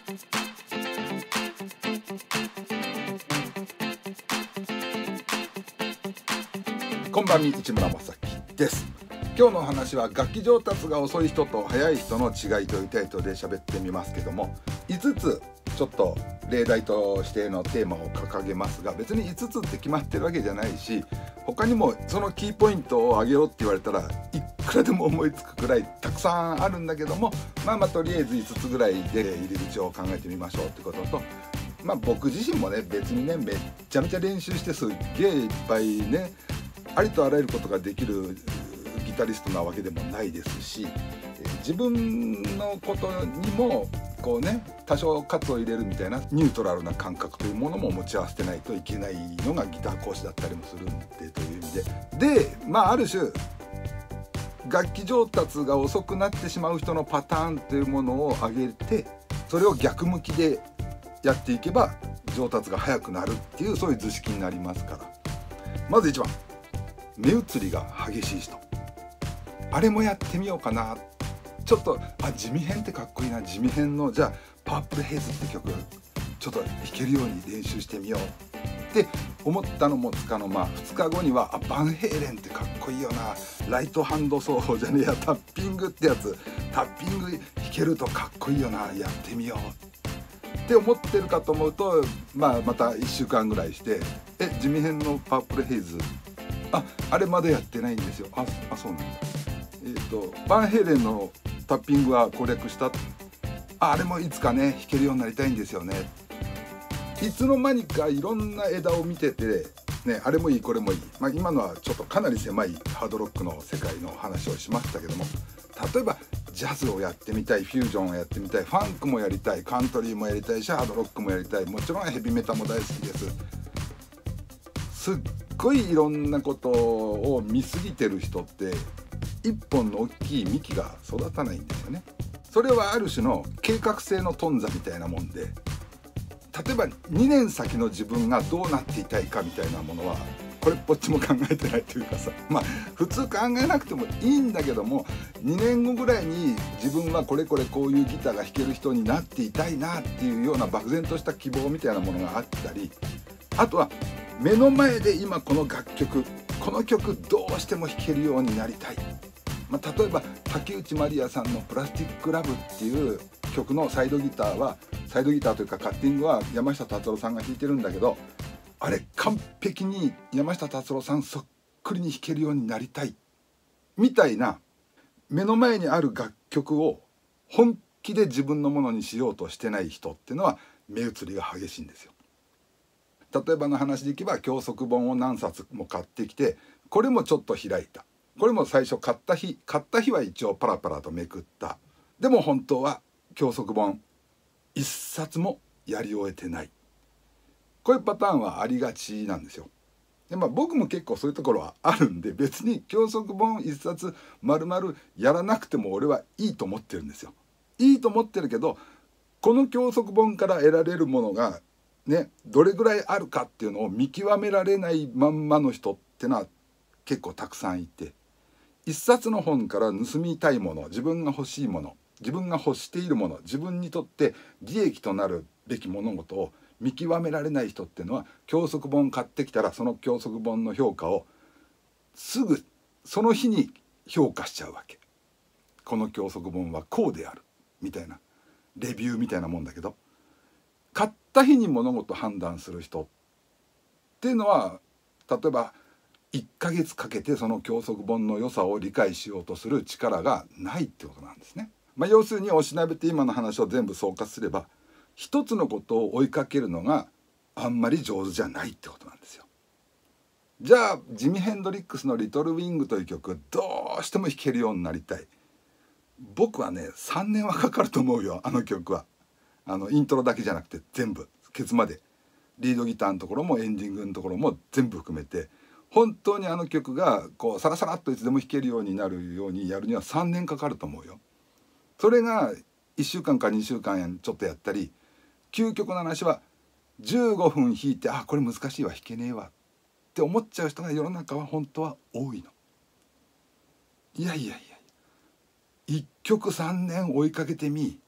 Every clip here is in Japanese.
こんばんみ、市村正樹です。今日のお話は楽器上達が遅い人と速い人の違いというタイトルで喋ってみますけども、5つちょっと例題としてのテーマを掲げますが、別に5つって決まってるわけじゃないし、他にもそのキーポイントを挙げろって言われたらいくらでも思いつくくらいたくさんあるんだけども、とりあえず5つぐらいで入り口を考えてみましょうってことと、僕自身もね、別にね、めっちゃめちゃ練習してすっげえいっぱいね、ありとあらゆることができるギタリストなわけでもないですし、自分のことにもこうね、多少喝を入れるみたいなニュートラルな感覚というものも持ち合わせてないといけないのがギター講師だったりもするんでという意味で、ある種楽器上達が遅くなってしまう人のパターンというものを挙げて、それを逆向きでやっていけば上達が早くなるっていう、そういう図式になりますから。まず1番、目移りが激しい人。あれもやってみようかな、ちょっと地味編ってかっこいいな、地味編のじゃあパープルヘイズって曲ちょっと弾けるように練習してみようって思ったのもつかの2日後にはバンヘイレンってかっこいいよな、ライトハンド奏法じゃねえや、タッピングってやつ、タッピング弾けるとかっこいいよな、やってみようって思ってるかと思うと、また1週間ぐらいして地味編のパープルヘイズあれまだやってないんですよ。そうなんだ。バンヘイレンのタッピングは攻略した。あれもいつかね弾けるようになりたいんですよね。いつの間にかいろんな枝を見ててね、あれもいいこれもいい、今のはちょっとかなり狭いハードロックの世界の話をしましたけども、例えばジャズをやってみたい、フュージョンをやってみたい、ファンクもやりたい、カントリーもやりたいし、ハードロックもやりたい、もちろんヘビメタも大好きです。すっごいいろんなことを見すぎてる人って一本の大きい幹が育たないんですよね。それはある種の計画性の頓挫みたいなもんで、例えば2年先の自分がどうなっていたいかみたいなものはこれっぽっちも考えてないというかさ、普通考えなくてもいいんだけども、2年後ぐらいに自分はこれこういうギターが弾ける人になっていたいなっていうような漠然とした希望みたいなものがあったり、あとは目の前で今この楽曲、この曲どうしても弾けるようになりたい、例えば竹内まりやさんの「プラスティック・ラブ」っていう曲のサイドギターというかカッティングは山下達郎さんが弾いてるんだけど、あれ完璧に山下達郎さんそっくりに弾けるようになりたいみたいな、目の前にある楽曲を本気で自分のものにしようとしてない人っていうのは目移りが激しいんですよ。例えばの話でいけば教則本を何冊も買ってきて、これもちょっと開いた、これも最初買った日は一応パラパラとめくった、でも本当は教則本一冊もやり終えてない、こういうパターンはありがちなんですよ。で僕も結構そういうところはあるんで、別に教則本一冊丸々やらなくても俺はいいと思ってるんですよ。いいと思ってるけど、この教則本から得られるものがね、どれぐらいあるかっていうのを見極められないまんまの人ってのは結構たくさんいて、一冊の本から盗みたいもの、自分が欲しいもの、自分が欲しているもの、自分にとって利益となるべき物事を見極められない人っていうのは、教則本買ってきたらその教則本の評価をすぐその日に評価しちゃうわけ。この教則本はこうであるみたいなレビューみたいなもんだけど、買った日に物事判断する人っていうのは、例えば1ヶ月かけてその教則本の良さを理解しようとする力がないってことなんですね。要するにおしなべて今の話を全部総括すれば、一つのことを追いかけるのがあんまり上手じゃないってことなんですよ。じゃあジミ・ヘンドリックスの「リトル・ウィング」という曲どうしても弾けるようになりたい。僕はね3年はかかると思うよ、あの曲は。イントロだけじゃなくて全部ケツまで、リードギターのところもエンディングのところも全部含めて、本当にあの曲がこうサラサラっといつでも弾けるようになるようにやるには3年かかると思うよ。それが1週間か2週間ちょっとやったり、究極の話は15分弾いてこれ難しいわ弾けねえわって思っちゃう人が世の中は本当は多いの。いや1曲3年追いかけてみ、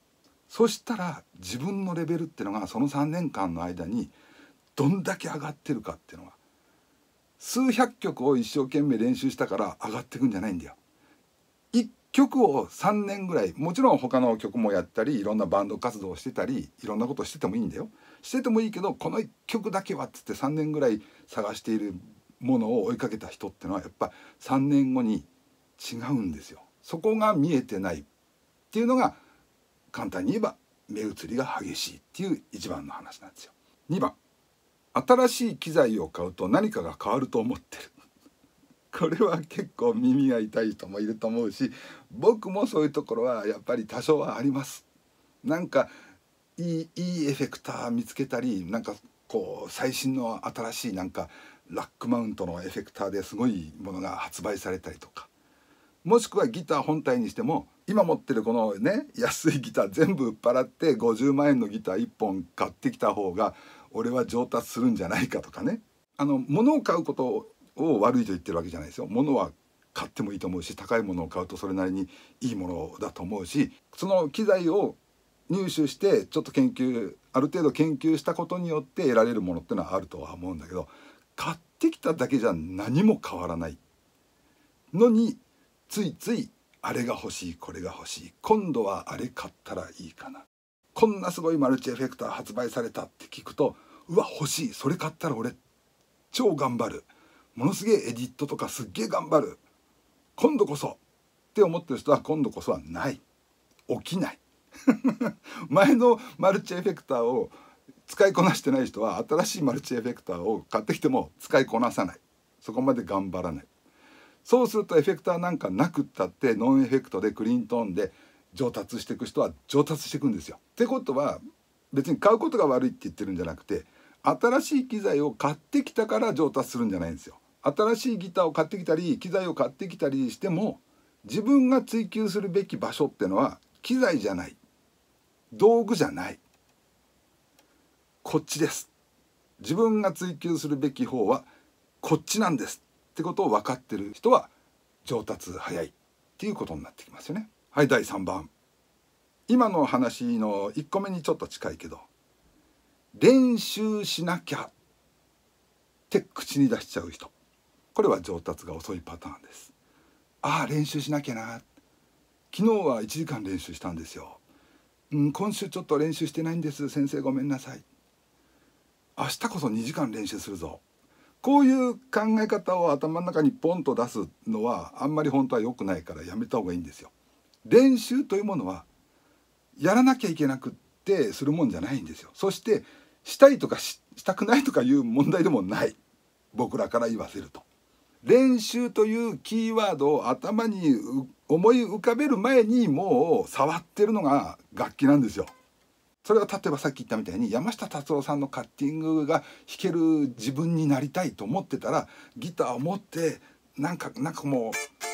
そしたら自分のレベルっていうのがその3年間の間にどんだけ上がってるかっていうのは、数百曲を一生懸命練習したから上がっていくんじゃないんだよ。1曲を3年ぐらい、もちろん他の曲もやったりいろんなバンド活動をしてたりいろんなことをしててもいいんだよ。しててもいいけど、この1曲だけはっつって3年ぐらい探しているものを追いかけた人っていうのはやっぱ3年後に違うんですよ。そこが見えてないっていうのが、簡単に言えば目移りが激しいっていう一番の話なんですよ。2番、新しい機材を買うと何かが変わると思ってる。これは結構耳が痛い人もいると思うし、僕もそういうところはやっぱり多少はあります。なんかいいエフェクター見つけたり、なんかこう最新の新しいなんかラックマウントのエフェクターですごいものが発売されたりとか、もしくはギター本体にしても今持ってるこのね安いギター全部売っ払って50万円のギター1本買ってきた方が俺は上達するんじゃないかとかね。物を買うことを悪いと言ってるわけじゃないですよ。物は買ってもいいと思うし、高いものを買うとそれなりにいいものだと思うし、その機材を入手してちょっとある程度研究したことによって得られるものってのはあるとは思うんだけど、買ってきただけじゃ何も変わらないのに、ついついあれが欲しいこれが欲しい、今度はあれ買ったらいいかな、こんなすごいマルチエフェクター発売されたって聞くと、うわ欲しい、それ買ったら俺超頑張る、ものすげえエディットとかすっげえ頑張る、今度こそって思ってる人は今度こそはない、起きない前のマルチエフェクターを使いこなしてない人は新しいマルチエフェクターを買ってきても使いこなさない、そこまで頑張らない。そうするとエフェクターなんかなくったってノンエフェクトでクリーントーンで上達していく人は上達していくんですよ。ってことは別に買うことが悪いって言ってるんじゃなくて、新しい機材を買ってきたから上達するんじゃないんですよ。新しいギターを買ってきたり機材を買ってきたりしても、自分が追求するべき場所ってのは機材じゃない、道具じゃない、こっちです。自分が追求するべき方はこっちなんですってことを分かってる人は上達早いっていうことになってきますよね。はい、第3番、今の話の1個目にちょっと近いけど、練習しなきゃって口に出しちゃう人、これは上達が遅いパターンです。ああ練習しなきゃな、昨日は1時間練習したんですよ、今週ちょっと練習してないんです、先生ごめんなさい、明日こそ2時間練習するぞ、こういう考え方を頭の中にポンと出すのはあんまり本当は良くないからやめた方がいいんですよ。練習というものはやらなきゃいけなくってするもんじゃないんですよ。そしてしたいとかしたくないとかいう問題でもない、僕らから言わせると。練習というキーワードを頭に思い浮かべる前にもう触ってるのが楽器なんですよ。それは例えばさっき言ったみたいに山下達郎さんのカッティングが弾ける自分になりたいと思ってたら、ギターを持ってなんかも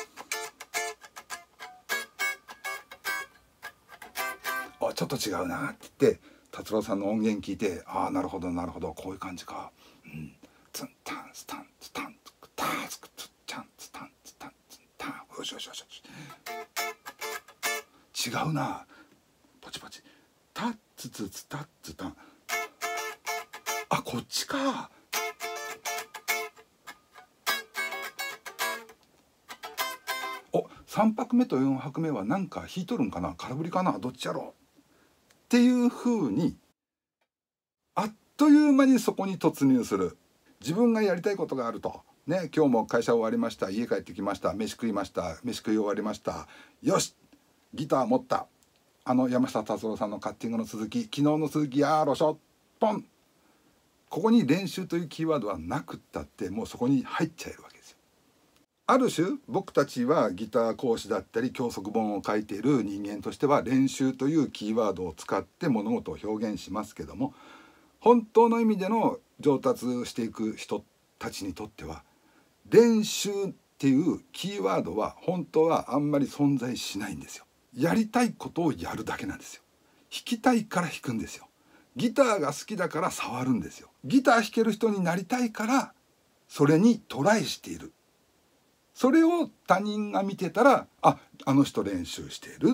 うちょっと違うなって言って達郎さんの音源聞いて、ああなるほどなるほど、こういう感じか、ツンタンスタンツタンツクターツクツチャンツタンツタンツタン、よしよしよしよし、違うな、ポチポチタッツツツタッツタン、あこっちか、3拍目と4拍目はなんか弾いとるんかな、空振りかな、どっちやろうっていう風にあっという間にそこに突入する。自分がやりたいことがあるとね、今日も会社終わりました、家帰ってきました、飯食いました、飯食い終わりました、よしギター持った、山下達郎さんのカッティングの続き、昨日の続きやろしょポン、ここに練習というキーワードはなくったってもうそこに入っちゃえるわけですよ。ある種僕たちはギター講師だったり教則本を書いている人間としては練習というキーワードを使って物事を表現しますけども、本当の意味での上達していく人たちにとっては練習っていうキーワードは本当はあんまり存在しないんですよ。やりたいことをやるだけなんですよ。弾きたいから弾くんですよ。ギターが好きだから触るんですよ。ギター弾ける人になりたいからそれにトライしている。それを他人が見てたら、あの人練習しているっ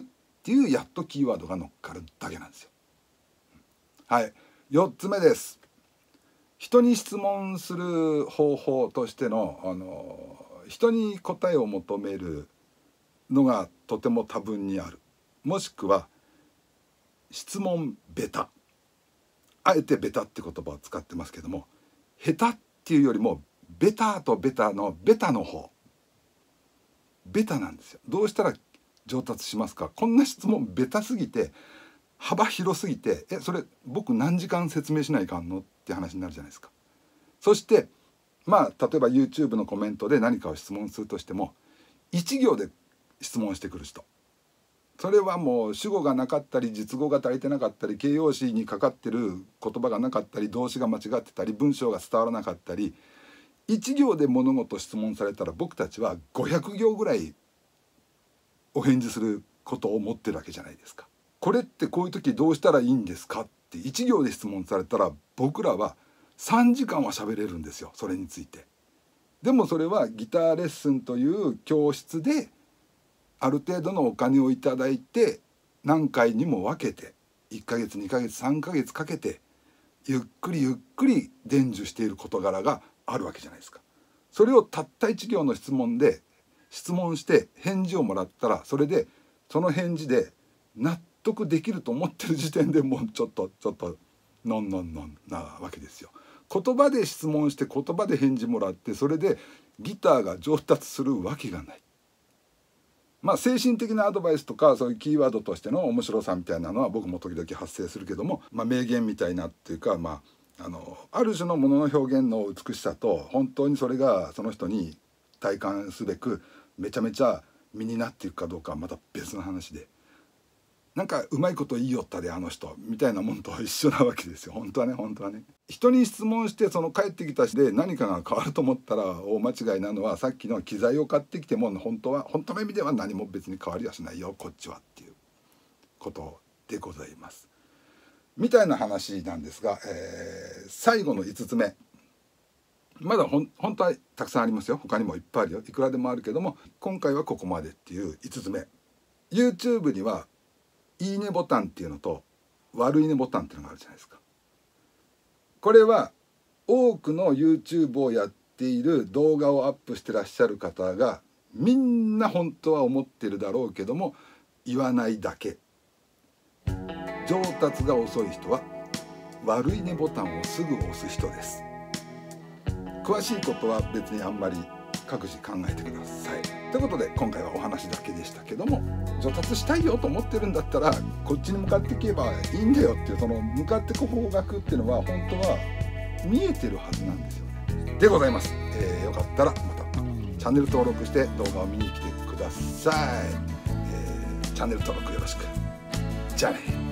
っていうやっとキーワードが乗っかるだけなんですよ。はい、4つ目です。人に質問する方法としての人に答えを求めるのがとても多分にある、もしくは質問ベタ、あえてベタって言葉を使ってますけども、下手っていうよりもベタとベタのベタの方、ベタなんですよ。どうしたら上達しますか。こんな質問ベタすぎて幅広すぎて、それ僕何時間説明しないかんのって話になるじゃないですか。そして例えば YouTube のコメントで何かを質問するとしても1行で質問してくる人、それはもう主語がなかったり実語が足りてなかったり形容詞にかかってる言葉がなかったり動詞が間違ってたり文章が伝わらなかったり、1行で物事質問されたら僕たちは500行ぐらいお返事することを持ってるわけじゃないですか。これってこういう時どうしたらいいんですかって1行で質問されたら僕らは3時間は喋れるんですよ、それについて。でもそれはギターレッスンという教室である程度のお金をいただいて何回にも分けて1ヶ月2ヶ月3ヶ月かけてゆっくりゆっくり伝授している事柄があるわけじゃないですか。それをたった1行の質問で質問して返事をもらったら、それでその返事で納得できると思ってる時点でもうちょっとノンノンノンなわけですよ。言葉で質問して言葉で返事もらってそれでギターが上達するわけがない。精神的なアドバイスとかそういうキーワードとしての面白さみたいなのは僕も時々発生するけども、名言みたいなっていうか、ある種のものの表現の美しさと本当にそれがその人に体感すべくめちゃめちゃ身になっていくかどうかはまた別の話で、なんかうまいこと言いよったであの人みたいなもんと一緒なわけですよ。本当はね人に質問してその帰ってきたしで何かが変わると思ったら大間違いなのは、さっきの機材を買ってきても本当の意味では何も別に変わりはしないよこっちはっていうことでございますみたいな話なんですが、最後の5つ目、まだ本当はたくさんありますよ。他にもいっぱいあるよ。いくらでもあるけども今回はここまでっていう5つ目。 YouTube にはいいねボタンっていうのと悪いねボタンっていうのがあるじゃないですか。これは多くの YouTube をやっている動画をアップしてらっしゃる方がみんな本当は思ってるだろうけども言わないだけ。上達が遅い人は悪いねボタンをすぐ押す人です。詳しいことは別にあんまり各自考えてください。ということで今回はお話だけでしたけども、上達したいよと思ってるんだったらこっちに向かっていけばいいんだよっていう、その向かってく方角っていうのは本当は見えてるはずなんですよね。でございます。よかったらまたチャンネル登録して動画を見に来てください。チャンネル登録よろしく。じゃあね。